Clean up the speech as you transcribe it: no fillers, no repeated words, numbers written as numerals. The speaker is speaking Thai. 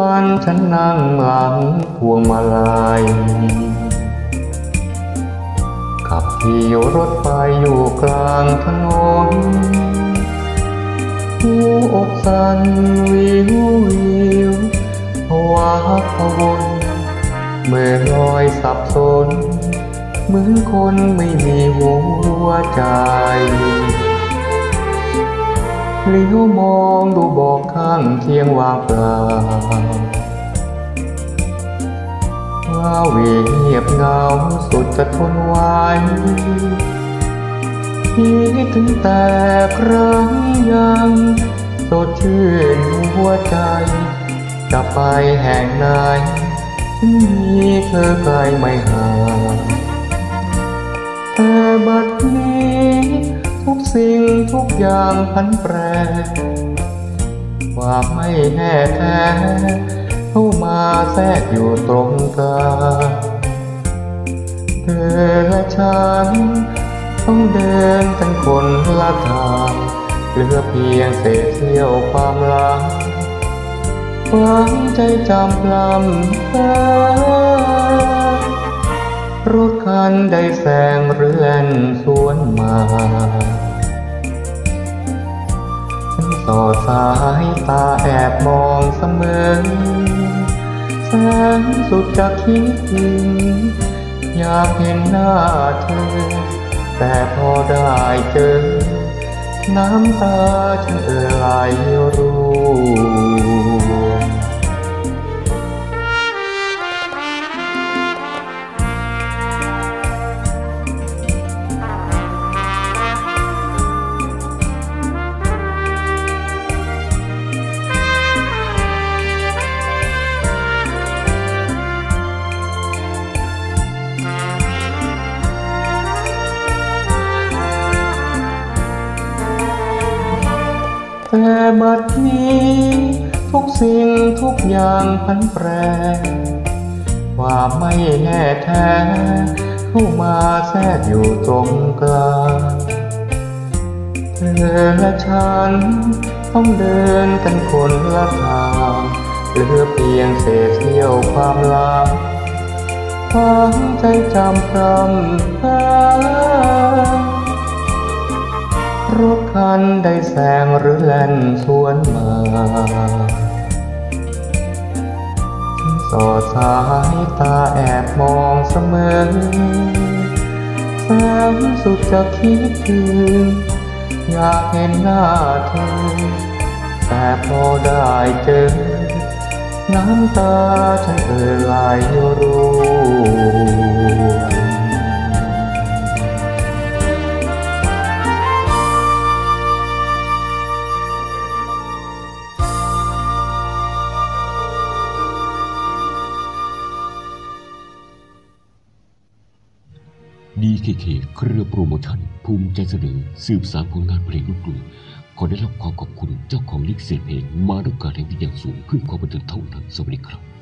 วันฉันนั่งหลังพวงมาลัยขับขี่รถไฟอยู่กลางถนนหัวอกสั่นวิววิวภาวะพะวนเมื่อลอยสับสนเหมือนคนไม่มีหัวใจเลี้ยวมองดูบอกข้างเคียงว่างเปล่าว้าเหวเงียบเหงาสุดจะทนไหวคิดถึงแต่ครั้งยังสดชื่นหัวใจจะไปแห่งไหนถึงมีเธอใกล้ไม่ห่างแต่บัดนี้ทุกสิ่งทุกอย่างพันแปรความไม่แน่แท้เข้ามาแทรกอยู่ตรงกลางเธอและฉันต้องเดินกันคนละทางเหลือเพียงเศษเสี้ยวความรักหวังใจจำพลำเธอรถคันใดแสงเรือนสวนมาฉันสอดสายตาแอบมองเสมอแสนสุดจะคิดถึงอยากเห็นหน้าเธอแต่พอได้เจอน้ำตาฉันไหลร่วงแต่บัดนี้ทุกสิ่งทุกอย่างพันแปรความไม่แน่แท้เข้ามาแทรกอยู่ตรงกลางเธอและฉันต้องเดินกันคนละทางเหลือเพียงเศษเสี้ยวความรักฝังใจจำพรำรถคันใดแสงหรือแล่นสวนมาฉันสอดสายตาแอบมองเสมอแสนสุดจะคิดถึงอยากเห็นหน้าเธอแต่พอได้เจอน้ำตาฉันไหลร่วง DKK เครือโปรโมชั่นภูมิใจเสนอสืบสานผลงานเพลงลูกกรุงขอได้รับความขอบคุณเจ้าของลิขสิทธิ์เพลงมาด้วยการแห่งที่อย่างสูงเพื่อความบันเทิงเท่านั้นสวัสดีครับ